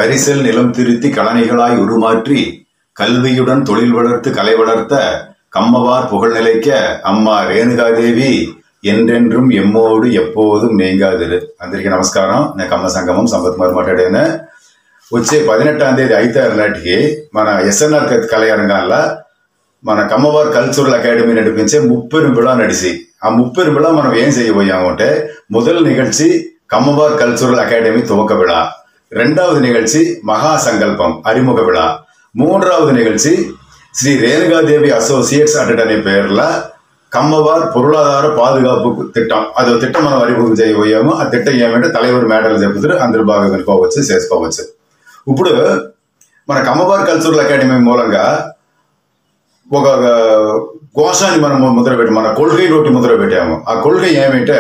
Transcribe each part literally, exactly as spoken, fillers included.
கரிசல் நிலம் திருத்தி கலனிகளாய் உருமாற்றி கல்வியுடன் தொழில் வளர்த்து கலை வளர்த்த கம்மவார் புகழ் நிலைக்க அம்மா ரேணுகாதேவி என்றென்றும் ఎమ్మోడు எப்போதும் నేంగాదిరు. అందరికీ నమస్కారం. నేను కమ్మ సంగమం సంపత్ కుమార్ మాట్లాడాను. వచ్చే పదినెట్టాం తేదీ ఐతారు నాటికి మన ఎస్ఎన్ఆర్ కళారంగాల్లో మన కమ్మవార్ కల్చరల్ అకాడమీ నడిపించే ముప్పెரும் விழா நடிச்சு ఆ ముప్పెரும் விழா మనం ఏం செய்யబోయాము అంటే முதல் நிகழ்ச்சி கம்மவார் கல்ச்சுரல் அகாடமி துவக்க விழா, இரண்டாவது நிகழ்ச்சி மகா சங்கல்பம் அறிமுக விழா, மூன்றாவது நிகழ்ச்சி ஸ்ரீ ரேணுகாதேவி அசோசியேட்ஸ் அட்டனி பேர்ல కమ్మవార్ పొరులాధార పాదుగాపు తిట్టం అది తిట్టం మనం అరిముఖం చేయబోయాము. ఆ తిట్టం ఏమంటే தலைவர் మేడలు చెబుతారు, అందరూ బాగా వినుకోవచ్చు, చేసుకోవచ్చు. ఇప్పుడు మన కమ్మవార్ కల్చరల్ అకాడమీ మూలంగా ఒక కోశాన్ని మనం మొదలుపెట్టి మన కొள்கை నోటి మొదలు పెట్టాము. ఆ కొள்கை ఏమంటే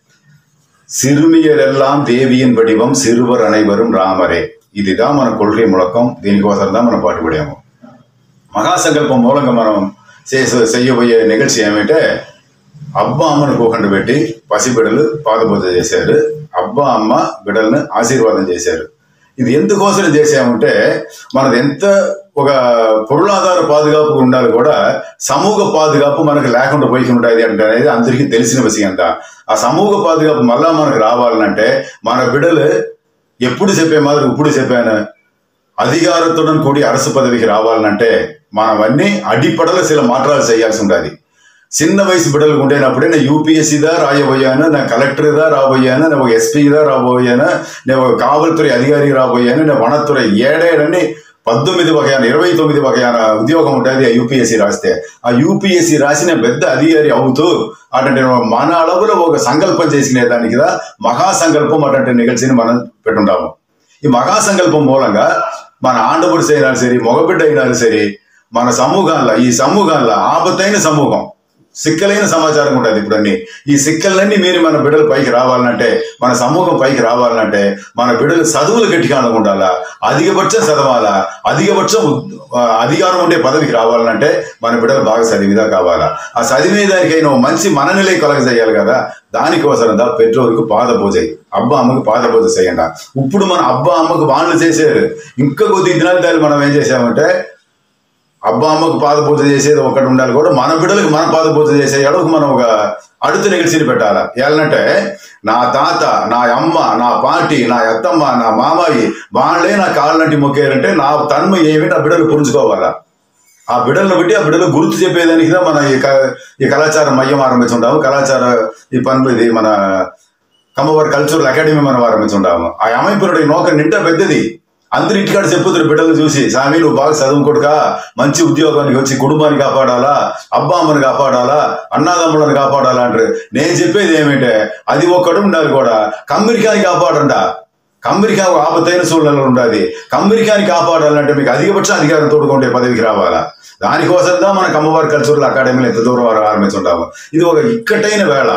சிறுமியரெல்லாம் தேவியின் வடிவம் சிறுவர் அனைவரும் ராமரே. இதுதான் మన కొள்கை ముழக்கம். దీనికోసం தான் మనం పాటుపడాము. మహాసంకల్పం మూలంగా మనం చేయబోయే నిగழ்చి ఏమంటే అబ్బా అమ్మను కూకండు పెట్టి పసిబిడలు పాదపూజ చేశారు. అబ్బా అమ్మ బిడలను ఆశీర్వాదం చేశారు. ఇది ఎందుకోసం చేసామంటే మనది ఎంత ఒక పొరులాధార పాదుగాపు ఉండాలి కూడా సమూహ పాదుగాపు మనకు లేకుండా పోయి ఉంటుంది అంటే అనేది అందరికీ తెలిసిన విషయం. అంతా ఆ సమూహ పాదుగాపు మళ్ళా మనకు రావాలంటే మన బిడలు ఎప్పుడు చెప్పే మాదిరి ఇప్పుడు చెప్పాను అధికారத்துடன் కూడి அரசு పదవికి రావాలంటే మనవన్నీ అడిపడలు சில மாற்றாలు చేయాల్సి ఉంటుంది. చిన్న వయసు బిడ్డలు ఉండేనప్పుడే నేను యూపీఎస్సీ దా రాయబోయాను, నా కలెక్టర్ దా రాబోయాను, నేను ఒక ఎస్పీ దా రాబోయాను, నేను ఒక కావల్తుறை అధికారి రాబోయాను, నేను వనతుறை ఏడేడని పద్దెనిమిది వగయాన ఇరవై తొమ్మిది వగయాన ఉద్యోగం ఉంటుంది ఆ యూపీఎస్సీ రాస్తే. ఆ యూపీఎస్సీ రాసిన పెద్ద అధికారి అవుతూ అటువంటి మన అళవులో ఒక సంకల్పం చేసుకునే దానికి మహాసంకల్పం అటువంటి నిగழ்ச்சிని మనం పెట్టుంటాము. ఈ మహాసంకల్పం మూలంగా మన ఆండబుడిసి అయినా సరే, మగబిడ్డ అయినా సరే, మన సమూహాల్లో ఈ సమూహాల్లో ఆపత్తైన సమూహం సిక్కలైన సమాచారం ఉంటుంది. ఇప్పుడు అన్ని ఈ సిక్కలన్నీ మీరు మన బిడ్డలు పైకి రావాలంటే, మన సమూహం పైకి రావాలంటే మన బిడ్డలు చదువులు గట్టిగా ఉండాలా, అధికపక్షం చదవాలా, అధికపక్షం అధికారం ఉండే పదవికి రావాలంటే మన బిడ్డలు బాగా చదివిదా కావాలా. ఆ చదివేదానికైనా మంచి మననిలే కలగ చేయాలి కదా. దానికోసం దా పెట్రోల్కు పాద పూజ, అబ్బా అమ్మకు పాద పూజ చేయండి. ఇప్పుడు మన అబ్బా అమ్మకు వాళ్ళు చేశారు. ఇంకా కొద్ది దినాలు దాన్ని మనం ఏం చేసామంటే అబ్బా అమ్మకు పాద పూజ చేసేది ఒకటి ఉండాలి కూడా, మన బిడ్డలకు మన పాద పూజ చేసేయాడు మనం ఒక అడుగు నిగழ்ச்சிని పెట్టాలా. ఏళ్ళంటే నా తాత, నా అమ్మ, నా పాటి, నా అత్తమ్మ, నా మామయ్య వాళ్ళే నా కాళ్ళంటి మొక్కారంటే నా తన్మ ఏమిటి ఆ బిడ్డలు పుంజుకోవాలా. ఆ బిడ్డలను బట్టి ఆ బిడ్డలు గుర్తు చెప్పేదానికి మన ఈ కళాచార మయ్యం ఆరంభించుంటాము. కళాచార ఈ పనులు ఇది మన కమ్మవార్ కల్చరల్ అకాడమీ మనం ఆరంభించుంటాము. ఆ అమ్మాయిపురుడు నోక నిండా పెద్దది. అందరు ఇంటికాడ చెప్పుతారు బిడ్డలు చూసి, స్వామి నువ్వు బాగా చదువుకోడుక, మంచి ఉద్యోగానికి వచ్చి కుటుంబాన్ని కాపాడాలా, అబ్బా అమ్మని కాపాడాలా, అన్నాదమ్ములను కాపాడాలా అంటారు. నేను చెప్పేది ఏమంటే అది ఒక్కడు ఉండాలి కూడా, కమ్మిరికాని కాపాడంట. కమ్మిరికా ఆపత్తైన సూళ్ళలో ఉండాలి. కమ్మిరికాని కాపాడాలంటే మీకు అధికపక్ష అధికారం తోడుకుంటే పదవికి రావాలా. దానికోసంగా మన కమ్మవార్ కల్చరల్ అకాడమీలో ఎంత దూరం వారు ఆరంభించుంటాము. ఇది ఒక ఇక్కటైన వేళ.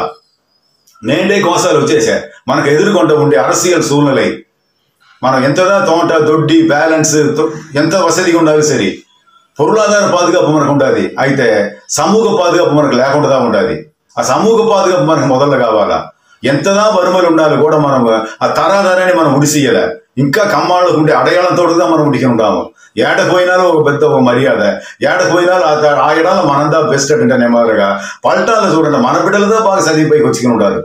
నేండే కోసాలు వచ్చేసా మనకు ఎదుర్కొంటూ ఉండే అరసియల్ సూళ్ళలై మనం ఎంతదా తోట దొడ్డి బ్యాలెన్స్ ఎంత వసతిగా ఉండాలి సరే, పొరులాధార పాదుగాపు మనకు ఉంటుంది. అయితే సమూహ పాదుగాపు మనకు లేకుండా ఉంటుంది. ఆ సమూహ పాదుగాపు మనకు మొదలు కావాలా. ఎంతదా వరుమలు ఉండాలి కూడా మనం ఆ తరాధారాన్ని మనం ఉడిసియ్యాలి. ఇంకా కమ్మాళ్ళకు ఉండే అడయాళంతోడుగా మనం ఉడికి ఉంటాము. ఏడకపోయినాలో ఒక పెద్ద ఒక మర్యాద, ఏడకపోయినాలో ఆ ఏడాల మనందా బెస్ట్ అంటే నెమ్మదిగా పల్టాలు చూడండి. మన బిడ్డలతో బాగా చదివిపైకి వచ్చుకుని ఉంటారు.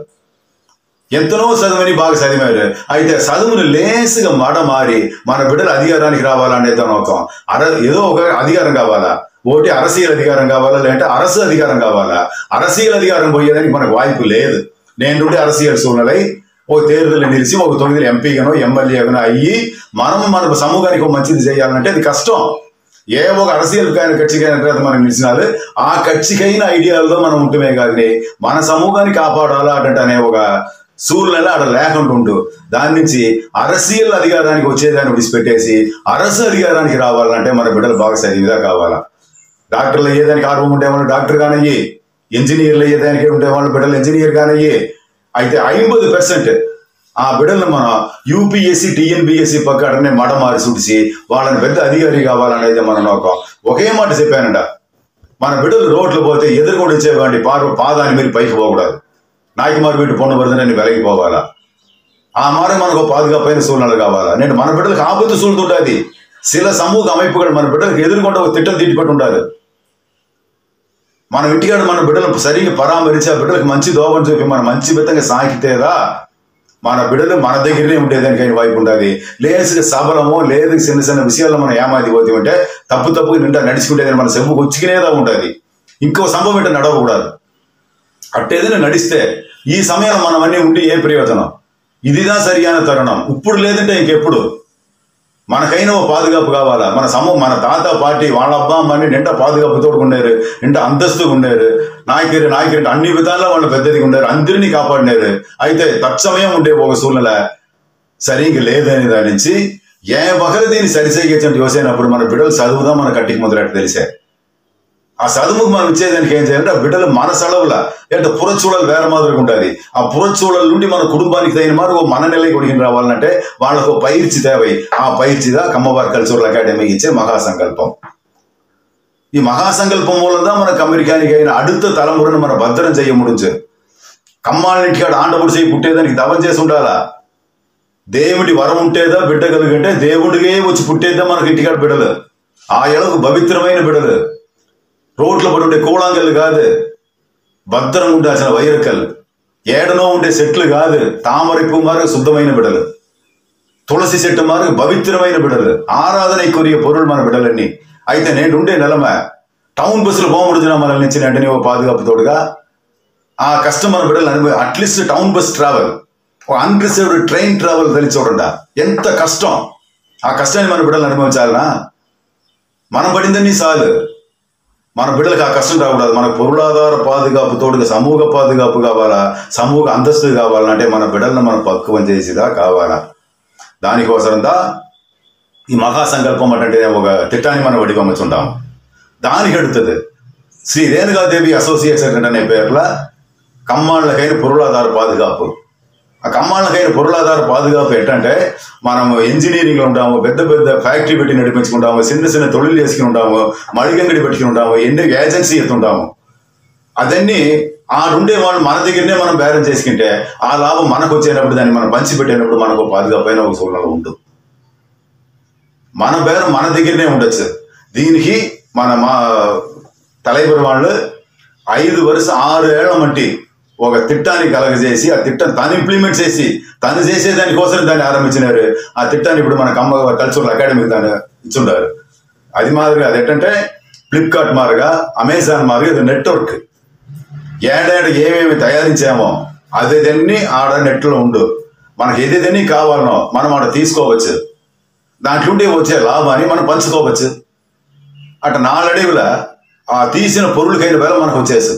ఎంతనో చదువుని బాగా చదివారు. అయితే చదువును లేసుగా మడ మారి మన బిడ్డలు అధికారానికి రావాలనేది ఒక అర ఏదో ఒక అధికారం కావాలా. ఒకటి అరసీల అధికారం కావాలా, లేదంటే అరసు అధికారం కావాలా. అరసీల అధికారం పోయేదానికి మనకు వాய்ப்பு లేదు. నేను నుండి అరసీల సూళ్ళలై ఒక తేరుదల నిలిచి ఒక తొమ్మిది ఎంపీగానో ఎమ్మెల్యేగానో అయ్యి మనం మన సమూహానికి ఒక మంచిది చేయాలంటే అది కష్టం. ఏ ఒక అరసీల కక్షికైన మనం నిలిచినారు ఆ కక్షికైన ఐడియాలతో మనం ఉంటుమే కానీ మన సమూహాన్ని కాపాడాలా అంటే అనే ఒక సూర్యులలో అక్కడ లేకుండా ఉండు. దాని నుంచి అరసీల అధికారానికి వచ్చేదాన్ని విడిచిపెట్టేసి అరసు అధికారానికి రావాలంటే మన బిడ్డలు బాగా చదివిదా కావాలా. డాక్టర్లు అయ్యేదానికి ఆర్వం ఉండేవాళ్ళు డాక్టర్ కానయ్యి, ఇంజనీర్లు అయ్యేదానికి ఉండేవాళ్ళు బిడ్డలు ఇంజనీర్ కానయ్యి. అయితే ఐంబది పర్సెంట్ ఆ బిడ్డలను మనం యూపీఎస్సీ టీఎన్బిఎస్సీ పక్కనే మడ మారి చూసి వాళ్ళని పెద్ద అధికారి కావాలనేది మన నోకం. ఒకే మాట చెప్పానంట, మన బిడ్డలు రోడ్లు పోతే ఎదురుకుండా వచ్చేవాడి పాద పాదాన్ని మీరు పైకి పోకూడదు. నాయకుమార్ వీటి పొన్ను వరదని వెలగిపోవాలా. ఆ మారే మనకు పాదుగాపైన సూழ்நிலை కావాలా. నేను మన బిడ్డలకు ఆపత్తు సూழ்తుంటుంది. சில சமூக அமைப்புகள் మన బిడ్డలకు ఎదుర్కొంటే ఒక తిట్టం తిట్టిపెట్టి ఉంటారు. మనం ఇంటికాడ మన బిడ్డలను సరిగ్గా పరామరించి ఆ బిడ్డలకు మంచి దోపం చూపి మన మంచి విధంగా సాగితేదా మన బిడ్డలు మన దగ్గరనే ఉండేదానికైనా వైపు ఉంటుంది. లేదు సబలమో లేదు చిన్న చిన్న విషయాల్లో మనం ఏమాది పోతామంటే తప్పు తప్పుగా నిండా నడుచుకుంటే మన సెబ్బుకు వచ్చికినేదా ఉంటుంది. ఇంకో సంభవం ఏంటో నడవకూడదు. అట్టేదైనా నడిస్తే ఈ సమయంలో మనం అన్నీ ఉండి ఏ ప్రయోజనం? ఇదిదా సరియైన తరుణం. ఇప్పుడు లేదంటే ఇంకెప్పుడు మనకైనా ఓ పాదుగాపు కావాలా. మన సమూహం మన తాత పార్టీ వాళ్ళ అబ్బా అమ్మని నిండా పాదుగాపుతో ఉండేరు, నిండా అంతస్తుగా ఉండేరు, నాయకులు నాయకులు అన్ని విధాల్లో వాళ్ళు పెద్దదిగా ఉండేరు, అందరినీ కాపాడినారు. అయితే తత్సమయం ఉండే ఒక సూழ்நிலை సరిగ్గా లేదని దాని నుంచి ఏ ఒకరు దీన్ని సరిచేయచ్చంటే యోసైనప్పుడు మన బిడ్డలు చదువుదా మన కట్టికి మొదలెట్టు తెలిసే. ఆ చదువుకు మనం ఇచ్చేదానికి ఏం చేయాలంటే ఆ బిడ్డలు మన సెలవుల అంటే పురచూడలు వేరే మాదిరిగా ఉంటుంది. ఆ పురచూడల నుండి మన కుటుంబానికి తగిన మారు మన నెలకి కొడిగిన రావాలంటే వాళ్ళకు పైర్చి తేవై ఆ పైర్చిదా కమ్మవారి కల్చరల్ అకాడమీ ఇచ్చే మహాసంకల్పం. ఈ మహాసంకల్పం మూలంగా మనకు అమెరికానికి అయిన అడుத்த తలమురను మన భద్రం చెయ్య ముడించు. కమ్మాళ్ళింటికాడ ఆండపుడు చేయి పుట్టేదానికి దవం చేసి ఉండాలా. దేవుడి వరం ఉంటేదా బిడ్డ కలిగంటే దేవుడికే వచ్చి పుట్టేద్దా మనకి ఇంటికాడ బిడ్డలు. ఆ ఎలకు పవిత్రమైన బిడ్డలు, రోడ్ల పడి ఉండే కూళాంగలు కాదు, భద్రంగా ఉండాల్సిన వైరకల్, ఏడనో ఉండే చెట్లు కాదు, తామరపు మారు శుద్ధమైన బిడ్డలు, తులసి చెట్టు మారు పవిత్రమైన బిడ్డలు, ఆరాధన కొరియ పొరులు మన బిడ్డలన్నీ. అయితే నేను ఉండే నెలమ టౌన్ బస్సులు పోముడుతున్నా మనల్ని నుంచి అంటే ఓ పాదుగాపు తోడుగా ఆ కష్టం మన బిడ్డలు అనుభవం. At least town bus travel, unreserved train travel తెలిసి చూడండి ఎంత కష్టం. ఆ కష్టాన్ని మన బిడ్డలు అనుభవించాలనా? మనం పడిందని చాలు. మన బిడ్డలకు ఆ కష్టం రాకూడదు. మనకు పొరులాధార పాదుగాపు తోడుగా సమూహ పాదుగాపు కావాలా, సమూహ అంతస్తు కావాలంటే మన బిడ్డలను మనం పక్వం చేసేదా కావాలా. దానికోసందా ఈ మహాసంకల్పం అంటే ఒక తిట్టాన్ని మనం వడిపమ్ముతుంటాం. దానికి అడుగుతుంది శ్రీ రేణుగాదేవి అసోసియేషన్ అనే పేర్ల కమ్మాళ్ళకైన పొరులాధార పాదుగాపు. ఆ కమ్మాళ్ళకైన పొరులాధార పాదుగాపు ఏంటంటే మనము ఇంజనీరింగ్లో ఉంటాము, పెద్ద పెద్ద ఫ్యాక్టరీ పెట్టి నడిపించుకుంటాము, చిన్న చిన్న తొలిలు చేసుకుని ఉంటాము, మడిగంగడి పెట్టుకుని ఉంటాము, ఎన్నో ఏజెన్సీ ఎత్తుంటాము. అదన్నీ ఆ ఉండే వాళ్ళు మన దగ్గరనే మనం బేరం చేసుకుంటే ఆ లాభం మనకు వచ్చేటప్పుడు దాన్ని మనం పంచి పెట్టేటప్పుడు మనకు పాదుగాపైన ఒక సూచనలు ఉంటుంది. మన బేరం మన దగ్గరనే ఉండొచ్చు. దీనికి మన మా తలైబర్ వాళ్ళు ఐదు వరుస ఆరు ఏళ్ల మట్టి ఒక తిట్టాన్ని కలగజేసి ఆ తిట్టను తను ఇంప్లిమెంట్ చేసి తను చేసేదానికోసం దాన్ని ఆరంభించినారు. ఆ తిట్టాన్ని ఇప్పుడు మన కమ్మ కల్చరల్ అకాడమీ దాన్ని ఇచ్చుంటారు. అది మాదిరిగా అది ఏంటంటే ఫ్లిప్కార్ట్ మారుగా అమెజాన్ మారుగా ఇది నెట్వర్క్. ఏడాడు ఏమేమి తయారించామో అదేదన్నీ ఆడ నెట్లో ఉండు. మనకి ఏదేదన్నీ కావాలనో మనం ఆడ తీసుకోవచ్చు. దాంట్లోండి వచ్చే లాభాన్ని మనం పంచుకోవచ్చు. అట నాలుగడవుల ఆ తీసిన పొరులకైన వేళ మనకు వచ్చేసి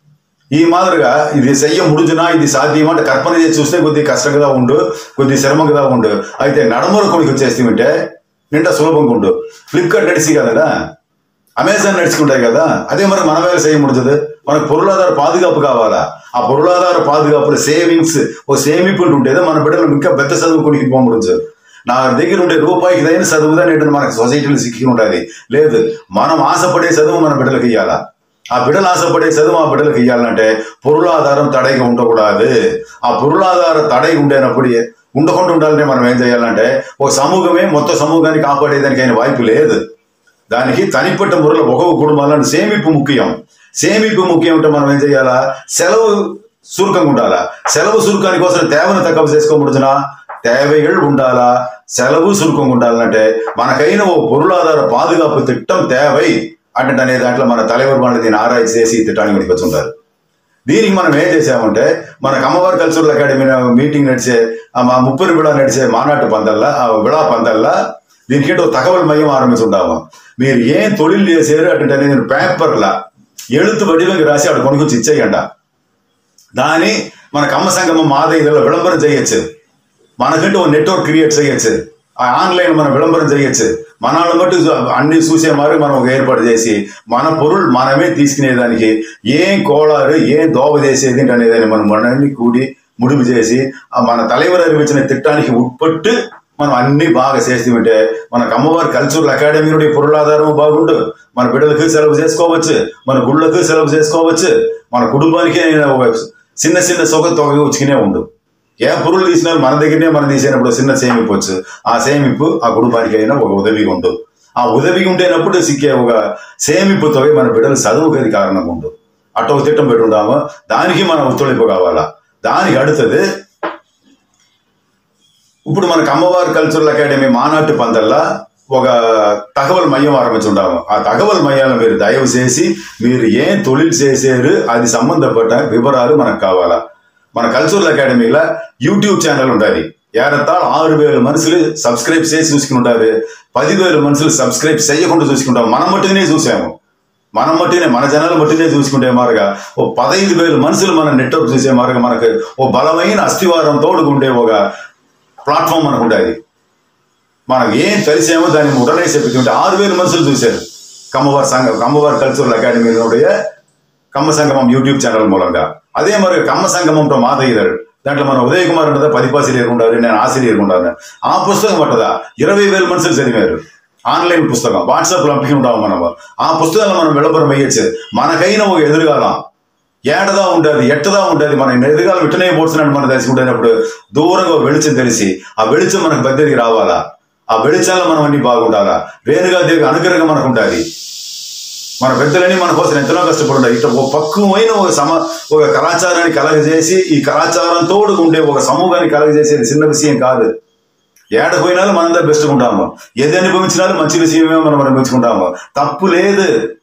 ఈ మాదిరిగా ఇది చెయ్య ముడుజునా ఇది సాధ్యం అంటే కల్పన చేసి చూస్తే కొద్దిగా కష్టంగా ఉండు, కొద్ది శ్రమగా ఉండు. అయితే నడమూర కొనికి వచ్చేస్తే నిండా సులభంగా ఉండు. ఫ్లిప్కార్ట్ నడిచి కదా, అమెజాన్ నడుచుకుంటాయి కదా, అదే మరి మన వేళ చేయ ముడుతుంది. మనకు పొరులాధార పాదుగాపు కావాలా. ఆ పొరులాధార పాదుగాపులు సేవింగ్స్ ఓ సేమింపులు ఉంటేదో మన బిడ్డలు ఇంకా పెద్ద చదువు కొనికి పోముడచ్చు. నా దగ్గర ఉండే రూపాయికి దైన చదువుదా ఏంటంటే మనకు సొసైటీలో సిక్కి ఉంటుంది. లేదు, మనం ఆశపడే చదువు మన బిడ్డలకు ఇవ్వాలా. ఆ బిడ్డలు ఆశపడే చదువు ఆ బిడ్డలకు ఇవ్వాలంటే పొరులాధారం తడైగా ఉండకూడదు. ఆ పొరులాధార తడై ఉండేనప్పుడు ఉండకుండా ఉండాలంటే మనం ఏం చేయాలంటే ఒక సమూహమే మొత్తం సమూహాన్ని కాపాడేదానికి అయిన వాய்ப்பு లేదు. దానికి తనిపట్ట మురలో ఒక్కొక్క కుటుంబాలను సేమింపు ముఖ్యం. సేమింపు ముఖ్యం అంటే మనం ఏం చేయాలా? సెలవు సురుకంగా ఉండాలా. సెలవు సురుకాని కోసం తేవను తక్కువ చేసుకోబడుతున్నా தேவைகள் ఉండాలా, సెలవు సురుకంగా ఉండాలంటే మనకైన ఓ పొరులాధార పాదుగాపు తిట్టం తేవై అంటే అనే దాంట్లో మన తలైవర్ వాళ్ళు దీన్ని ఆరాయి చేసి తిట్టానికి మనకి వచ్చుంటారు. దీనికి మనం ఏం చేసామంటే మనకు అమ్మవారి కల్చరల్ అకాడమీ మీటింగ్ నడిచే మా ముప్పై విడా నడిచే మానాட்டு పందల్లా ఆ విడా పందల్లా దీనికి ఏంటో తగవల్ మైయం ఆరంభించుంటాము. మీరు ఏం తొలిలు చేసారు అంటే నేను పేపర్లా எழுத்து వడివంగా రాసి అక్కడ కొనుక్కొచ్చి ఇచ్చేయంట. దాన్ని మన కమ్మ సంగమం ఆదాయంలో విளம்பரம் చేయొచ్చు. మనకంటే ఓ నెట్వర్క్ క్రియేట్ చేయొచ్చు. ఆ ఆన్లైన్ మనం విளம்பరం చేయొచ్చు. మనల్ని బట్టి అన్ని చూసే మారి మనం ఒక ఏర్పాటు చేసి మన పొరులు మనమే తీసుకునేదానికి ఏం కోళారు ఏం దోవ చేసేది అనేదాన్ని మనం మనల్ని కూడి ముడిపు చేసి మన తలైవర్ అనిపించిన తిట్టానికి ఉట్పట్టు మనం అన్ని బాగా చేస్తామంటే మనకు అమ్మవారి కల్చరల్ అకాడమీ నుండి పొరులాధారం బాగుండు. మన బిడ్డలకు సెలవు చేసుకోవచ్చు, మన గుళ్ళకు సెలవు చేసుకోవచ్చు, మన కుటుంబానికి చిన్న చిన్న సొగ తొగ వచ్చుకునే ఉండు. ఏ పురులు తీసినారు మన దగ్గరనే మనం తీసినప్పుడు చిన్న సేమిప్పు వచ్చు ఆ సేమిప్పు ఆ కుటుంబానికి అయినా ఒక ఉదవిగా ఉండు ఆ ఉదవిగా ఉంటేనప్పుడు సిక్కే ఒక సేమిప్పుతో మన బిడ్డలు చదువుకది కారణంగా ఉండు అట్ట ఒక తిట్టం పెట్టుంటాము దానికి మనం ఉత్తొలింపు కావాలా దానికి அடுத்தது ఇప్పుడు మనకు అమ్మవారి కల్చరల్ అకాడమీ మానాட்டு పందల్లా ఒక తగవల్ మైయం ఆరంభించుంటాము ఆ తగవల్ మైయాలు మీరు దయவு చేసి మీరు ఏం తొలిల్ చేసేరు అది సంబంధపడ్డ వివరాలు మనకు కావాలా మన కల్చరల్ అకాడమీలో యూట్యూబ్ ఛానల్ ఉంటుంది ఏరత్తాలు ఆరు వేల మనుషులు సబ్స్క్రైబ్ చేసి చూసుకుంటారు పదివేల మనుషులు సబ్స్క్రైబ్ చేయకుండా చూసుకుంటాము మనం మట్టునే చూసాము మనం మట్టునే మన జనాల మట్టునే చూసుకుంటే మారుగా ఓ పదహైదు వేల మనుషులు మన నెట్వర్క్ చూసే మారుగా మనకు ఓ బలమైన అస్థివారం తోడుకుండే ఒక ప్లాట్ఫామ్ మనకు ఉంటుంది మనకు ఏం తెలిసేమో దాన్ని ఉడనే చెప్పుకుంటే ఆరు వేల మనుషులు చూశారు కమ్మవారి సంఘం కమ్మవారి కల్చరల్ అకాడమీలోடைய కమ్మ సంగమం యూట్యూబ్ ఛానల్ మూలంగా అదే మరి కమ్మ సంగమంతో మాధయ్యారు దాంట్లో మన ఉదయ కుమార్ ఉంటుందా పదిపాసిరియర్ ఉండాలి నేను ఆసిరియర్ ఉండాలి ఆ పుస్తకం పట్టదా ఇరవై వేల మనుషులు చదివారు ఆన్లైన్ పుస్తకం వాట్సాప్లో పంపి ఉంటాము మనం ఆ పుస్తకాలు మనం విளம்பரம் వేయచ్చు మనకైనా ఒక ఎదురుగాలం ఏటదా ఉంటుంది ఎట్టదా ఉంటుంది మన ఎదురుగాలం ఇట్టనే పోతున్నాడు మనం తెలుసుకుంటున్నప్పుడు దూరంగా వెళిచం తెలిసి ఆ వెళిచం మనకు దగ్గరికి రావాలా ఆ వెళిచాల్లో మనం అన్ని బాగుండాలా రేణుగా దేవి అనుగ్రహంగా మనకు ఉంటుంది మన పెద్దలని మన కోసం ఎంతలో కష్టపడుంటారు ఇట్లా ఒక పక్వమైన ఒక సమ ఒక కళాచారాన్ని కలగజేసి ఈ కళాచారంతో ఉండే ఒక సమూహాన్ని కలగజేసేది చిన్న విషయం కాదు ఏడపోయినాலும் మనందరూ బెస్ట్గా ఉంటాము ఏది అనుభవించినాலும் మంచి విషయమే మనం అనుభవించుకుంటాము తప్పు లేదు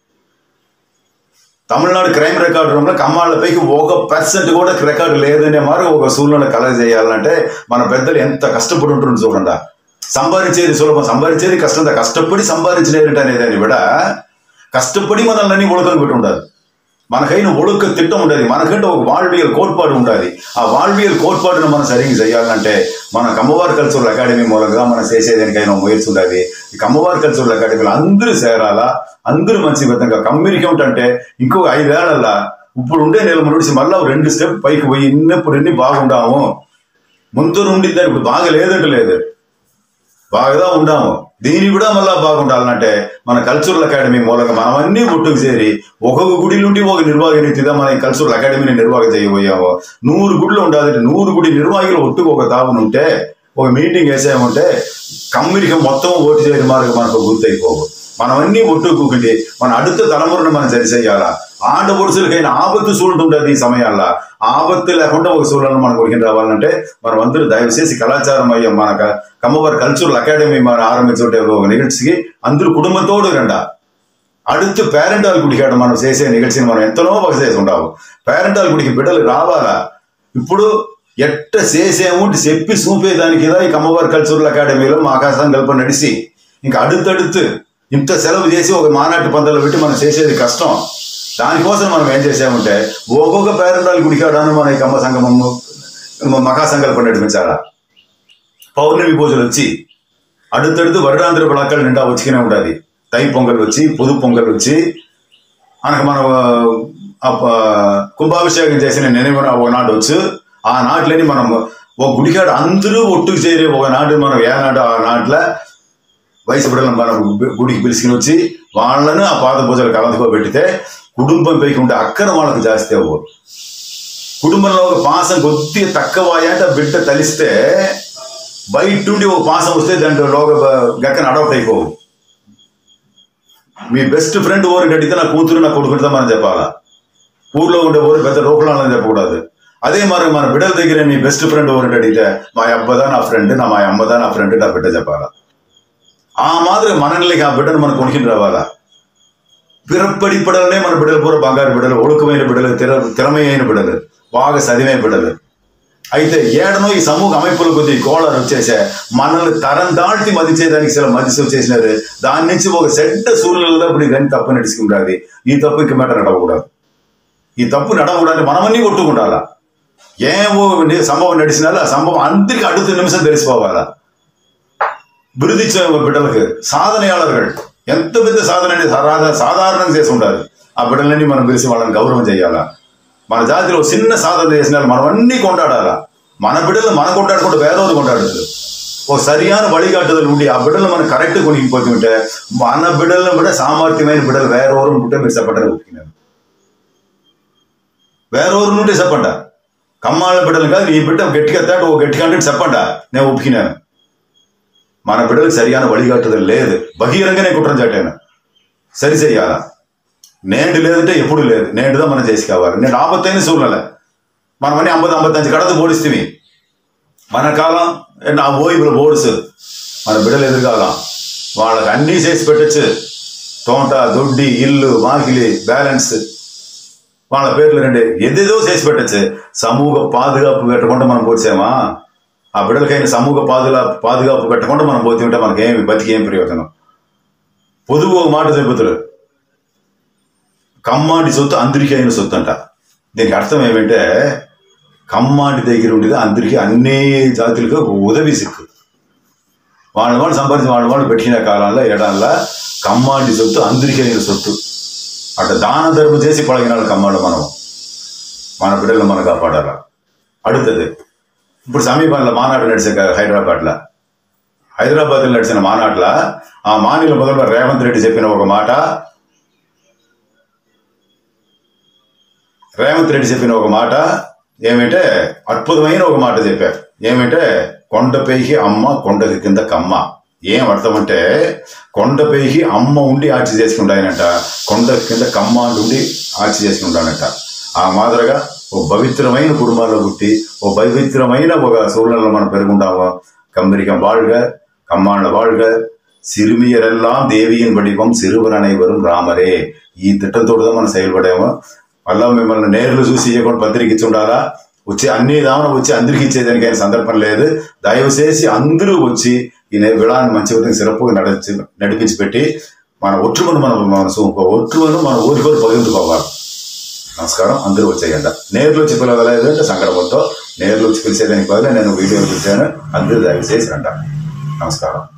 తమిళనాడు క్రైమ్ రికార్డు రూమ్లో కమ్మాళ్ళ పైకి ఒక పర్సెంట్ కూడా రికార్డు లేదనే మరి ఒక సూళ్ళను కలగజేయాలంటే మన పెద్దలు ఎంత కష్టపడి ఉంటుంది చూడండి సంపాదించేది సులభం సంపాదించేది కష్టం కష్టపడి సంపాదించలేరు అనేది విడ కష్టపడి మనల్ని ఒழுக்கம் పెట్టి ఉండాలి మనకైనా ఒழுக்க తిట్టం ఉండాలి మనకంటే ఒక வாழ்வியல் కోட்பாடு ఉండాలి ఆ வாழ்வியல் కోட்பாడును మనం సరిగ్గా చేయాలంటే మన కమ్మవారి కల్చరల్ అకాడమీ మూలంగా మనం చేసేదానికైనా ముయర్చి ఉండాలి ఈ కమ్మవారి కల్చరల్ అకాడమీలో అందరూ చేరాలా అందరూ మంచి విధంగా కమ్యూనికేట్ అంటే ఇంకొక ఐదేళ్లలో ఇప్పుడు ఉండే నెల నుంచి మళ్ళీ రెండు స్టెప్ పైకి పోయి ఇన్నప్పుడు ఎన్ని బాగుండాము ముందు నుండి దానికి ఇప్పుడు బాగా లేదంటే లేదు బాగా ఉండాము దీని కూడా మళ్ళా బాగుండాలంటే మన కల్చరల్ అకాడమీ మూలంగా మనం అన్ని ఒట్టుకు చేరి ఒక్కొక్క గుడి నుండి ఒక నిర్వాహక రీతిగా మన కల్చరల్ అకాడమీని నిర్వాహక చేయబోయాము నూరు గుడిలో ఉండాలంటే నూరు గుడి నిర్వాహకులు ఒట్టుకు ఒక తావునుంటే ఒక మీటింగ్ వేసామంటే కమ్యూనికం మొత్తం ఓటు చేయడం మార్గం మనకు గుర్తయిపోవు మనం అన్ని ఒట్టుకుంటే మన அடுத்த తలమురను మనం సరిచేయాలా ఆడపడుచులకైనా ఆపత్తు సూళ్ళుంటుంది ఈ సమయాల్లో ఆపత్తు లేకుండా ఒక సూళ్ళను మనకు ఉడికి రావాలంటే మనం అందరూ దయచేసి కళాచారం అయ్యా మన కమ్మవారి కల్చరల్ అకాడమీ మనం ఆరంభించుంటే ఒక నిగழ்ச்சிకి అందరూ కుటుంబంతోడు రండా அடுத்து పేరెంటాల గుడికాడ మనం చేసే నిగழ்ச்சிని మనం ఎంతనో బాగా చేసి ఉంటాము పేరెంటాల గుడికి బిడ్డలు రావాలా ఇప్పుడు ఎట్ట చేసేమో చెప్పి చూపేదానికి ఈ కమ్మవారి కల్చరల్ అకాడమీలో మా ఆకాశంకల్పన నడిచి ఇంకా అడుతడుతు ఇంత సెలవు చేసి ఒక మానాటి పందాలు పెట్టి మనం చేసేది కష్టం దానికోసం మనం ఏం చేసామంటే ఒక్కొక్క పేరెంటాల గుడికాడను మన ఈ కమ్మ సంగమము మహాసంకల్పన నడిపించాలా పౌర్ణమి పూజలు వచ్చి అడుతడుతు వరడాంధ్ర విళాకాలు నిండా వచ్చినే ఉంటుంది తై పొంగల్ వచ్చి పొదు పొంగల్ వచ్చి మనకు మనం కుంభాభిషేకం చేసిన నిனைவு ఒకనాడు వచ్చు ఆ నాట్లని మనం ఒక గుడికాడ అందరూ ఒట్టుకు చేరే ఒకనాడు మనం ఏ నాడు ఆ నాట్ల వయసు బిడ్డలను మనం గుడికి పిలుచుకుని వచ్చి వాళ్ళను ఆ పాద పూజలు కలందుకోబెట్టితే కుటుంబం పైకి ఉంటే అక్కన వాళ్ళకు జాస్తి అవ్వవు కుటుంబంలో ఒక పాసం కొద్దిగా తక్కువ అంటే బిడ్డ తలిస్తే బయట నుండి ఒక పాసం వస్తే దాంట్లో లోక గక్కన అడాప్ట్ అయిపోవు మీ బెస్ట్ ఫ్రెండ్ ఓరికి అడిగితే నా కూతురు నా కొడుకుడితే మనం చెప్పాలా ఊర్లో ఉండే ఊరు పెద్ద రూపంలో చెప్పకూడదు అదే మరి మన బిడ్డల దగ్గర మీ బెస్ట్ ఫ్రెండ్ ఓరికి అడిగితే మా అబ్బదా నా ఫ్రెండ్ నా మా అమ్మదా నా ఫ్రెండ్ నా బిడ్డ చెప్పాలా ఆ మాదిరి మనల్ని ఆ బిడ్డను మనం కొనుక్కుని రావాలా పిరప్పడి బిడ్డలనే మన బిడ్డలు పూర బంగారు బిడ్డలు ఒడుకమైన బిడ్డలు తిర తిరమైన బిడ్డలు బాగా చదివే బిడ్డలు అయితే ఏడనో ఈ సమూహ அமைப்புల కొద్ది కోళాలు వచ్చేసే మనల్ని తరం దాటి మదిచేదానికి చాలా మదిసి వచ్చేసినారు దాని నుంచి ఒక చెడ్డ సూర్యులలో ఇప్పుడు ఇదని తప్పు నడుచుకుంటుంది ఈ తప్పు ఇంక మాట నడవకూడదు ఈ తప్పు నడవకూడదు మనమన్నీ కొట్టుకుంటాలా ఏమో సంభవం నడిచినాలో ఆ సంభవం అందరికీ అడుగుతున్న నిమిషం తెలిసిపోవాలా బిరుదిచ్చే బిడ్డలకు సాధనయాళர்கள் ఎంత పెద్ద సాధన అనేది సాధారణంగా చేసి ఉంటారు ఆ బిడ్డలన్నీ మనం పిలిచి వాళ్ళని గౌరవం చేయాలా మన జాతిలో చిన్న సాధన చేసిన మనం అన్నీ కొంటాడాలా మన బిడ్డలు మనం కొంటాడుకుంటే వేరేవారు కొంటాడదు ఒక సరియాన వழிகாட்டுதல் ఉండి ఆ బిడ్డలు మనం కరెక్ట్ కొనిపోతుంటే మన బిడ్డలను కూడా సామర్థ్యమైన బిడ్డలు వేరేవారు ఉంటే మీరు చెప్పండి ఒప్పుకున్నారు వేరేవారు ఉంటే చెప్పండి కమ్మాళ్ళ బిడ్డలు కాదు, నీ బిడ్డ గట్టిగా ఎత్తాడు, ఓ గట్టిగా అంటే చెప్పండా నేను ఒప్పుకినాను. మన బిడ్డలకు సరిగాన వడిగట్టుదల లేదు, బహిరంగానే కుట్రం చాటాను. సరి చెయ్యాలా, నేండు లేదంటే ఎప్పుడు లేదు, నేండుదా మనం చేసి కావాలి. నేను ఆపత్తైనా చూడాలి, మనమని అంబది అంబత్తஞ்சு కడదు ఓడిస్తేవి. మన కాలం నా ఓయిపుల ఓడుసు, మన బిడ్డలు ఎదురుకాలం వాళ్ళకి అన్నీ చేసి పెట్టచ్చు. తోట, దొడ్డి, ఇల్లు, వాకిలి, బ్యాలెన్స్, వాళ్ళ పేర్లు రండి ఎదేదో చేసి పెట్టచ్చు. సమూహ పాదుగాపు పెట్టకుండా మనం పోసామా? ఆ బిడ్డలకైనా సమూహ పాదుగా పాదుగాపు పెట్టకుండా మనం పోతూ ఉంటే మనకేమి బతికి ఏం ప్రయోజనం? పొదుగు ఒక మాట చెబుతారు, కమ్మాడి సొత్తు అందరికీ అయిన సొత్తు అంట. దీనికి అర్థం ఏమంటే కమ్మాడి దగ్గర ఉండేది అందరికీ అన్ని జాతులకు ఉదవి సిక్కు. వాళ్ళ వాళ్ళు సంపాదించి వాళ్ళ వాళ్ళు పెట్టిన కాలంలో ఏడాళ్ళ కమ్మాడి సొత్తు అందరికీ అయిన సొత్తు. అట్లా దాన ధర్మం చేసి పழగినాడు కమ్మాడు. మనం మన బిడ్డలు మనం కాపాడాల. అడుగుతుంది ఇప్పుడు సమీపంలో మానాడు నడిచే హైదరాబాద్లో హైదరాబాద్లో నడిచిన మానాట్ల ఆ మానిల మొదలు రేవంత్ రెడ్డి చెప్పిన ఒక మాట రేవంత్ రెడ్డి చెప్పిన ఒక మాట ఏమంటే అద్భుతమైన ఒక మాట చెప్పారు. ఏమంటే కొండపైకి అమ్మ, కొండకి కింద కమ్మ. ఏం అర్థం అంటే కొండపైకి అమ్మ ఉండి ఆర్చి చేసుకుంటాయనంట, కొండ కింద కమ్మ ఉండి ఆర్చి చేసుకుంటానంట. ఆ మాదిరిగా ఓ పవిత్రమైన కుటుంబాల్లో పుట్టి ఓ పవిత్రమైన ఒక సూళ్ళలో మనం పెరుగుంటాము. கம்பரிக்கம் வாழ்க, கம்மாண்ட வாழ்க, சிறுமியரெல்லாம் தேவியின் வடிவம் சிறுவர் அனைவரும் రామరే. ఈ తిట్టంతో మనం செயல்பడాము. మళ్ళా మిమ్మల్ని నేర్లు చూసి ఇవ్వకుండా పత్రిక ఇచ్చి ఉండాలా? వచ్చి అన్ని దామన వచ్చి అందరికి ఇచ్చేదానికి అయిన సందర్భం లేదు. దయచేసి అందరూ వచ్చి ఈ విళాన్ని మంచి విధంగా సిరప్పుగా నడిచి నడిపించి పెట్టి మన ఒట్టుమను మనం మన ఒట్టుమను మన ఊరికోరు పగిలించుకోవాలి. నమస్కారం, అందరూ వచ్చేయండి. నేర్లు వచ్చి పిలవలేదు అంటే సంకటపడితో నేర్లు వచ్చి పిలిచేదానికి బదులు నేను వీడియో చూశాను, అందరూ దయచేసి అంట. నమస్కారం.